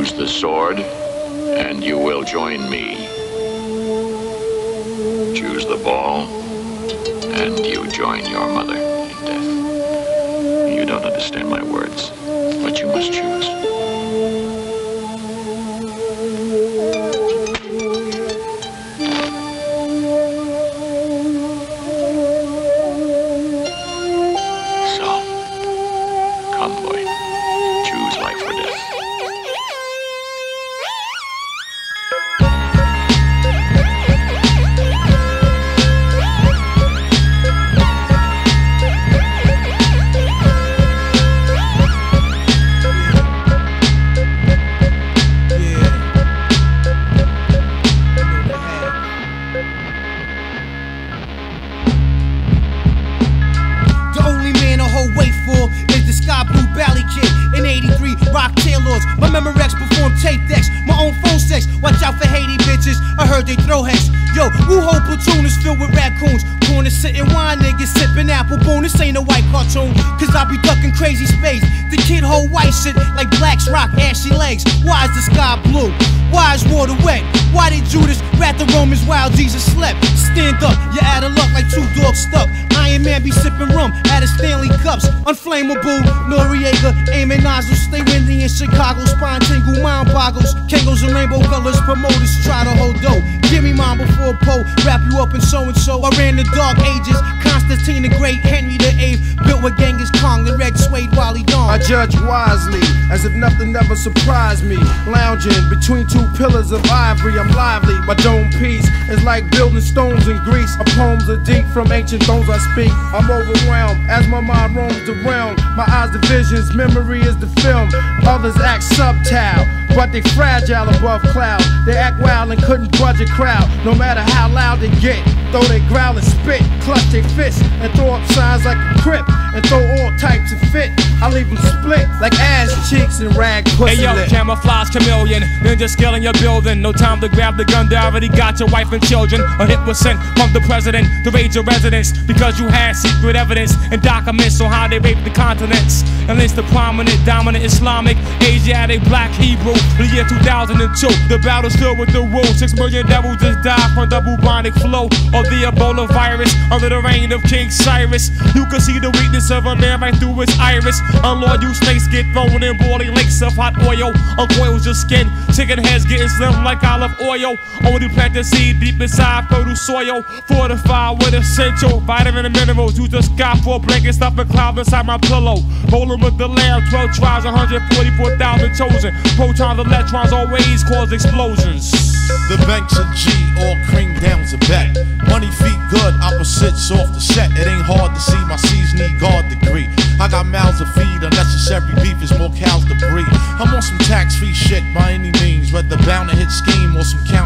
Choose the sword, and you will join me. Choose the ball, and you join your mother in death. You don't understand my words, but you must choose. So, come, boy. Choose life or death. Wait for is the Sky Blue Bally Kid in 83 Rock Tailors. My Memorex perform tape decks, my own phone sex. Watch out for Haiti bitches, I heard they throw hex. Yo, Wu-Ho platoon is filled with raccoons. Corner sitting wine niggas sipping apple boom. This ain't a white cartoon, cause I be ducking crazy space. The kid hold white shit like blacks rock ashy legs. Why is the sky blue? Why is water wet? Why did Judas rat the Romans while Jesus slept? Stand up, you're out of luck like two dogs stuck. Iron Man be sipping rum out of Stanley cups. Unflammable, Noriega, aiming nozzles. Stay windy in Chicago, spine tingle, mind boggles. Kangos and rainbow colors, promoters try to hold dough. Give me mine before Poe, wrap you up in so-and-so. I ran the dark ages, Constantine the Great, Henry the Eighth. Built with Genghis Khan, the red suede Wally Dawn. I judge wisely, as if nothing ever surprised me. Lounging between two pillars of ivory, I'm lively. My dome piece is like building stones in Greece. My poems are deep from ancient thrones I speak. I'm overwhelmed as my mind roams the realm. My eyes the visions, memory is the film. Others act subtile, but they fragile above cloud. They act wild and couldn't budge a crowd. No matter how loud they get, though they growl and spit, clutch their fists and throw up signs like a crip, and throw all types of fit. I leave them split like ass cheeks and rag pussy. Hey yo, lit. camouflage chameleon, ninja skill in your building. No time to grab the gun, they already got your wife and children. A hit was sent from the president to raid your residence because you had secret evidence and documents on how they raped the continents. And it's the prominent, dominant Islamic, Asiatic, black Hebrew. The year 2002, the battle's filled with the rules. 6 million devils just died from the bubonic flow of the Ebola virus under the reign of King Cyrus. You can see the weakness of a man right through his iris. Unlawed you snakes get thrown in boiling lakes of hot oil. Uncoils your skin, chicken heads getting slim like olive oil. Only plant the seed deep inside fertile soil. Fortified with essential vitamin and minerals. Use the sky for a blanket, stuffing clouds inside my pillow. Rolling with the lamb, 12 tribes, 144,000 chosen. Protons, electrons always cause explosions. The banks of G, all cream down to bet. Money feet good, opposites off the set. It ain't hard to see my C's need guard degree. I got mouths to feed, unnecessary beef is more cows to breed. I'm on some tax-free shit by any means, whether bound to hit scheme or some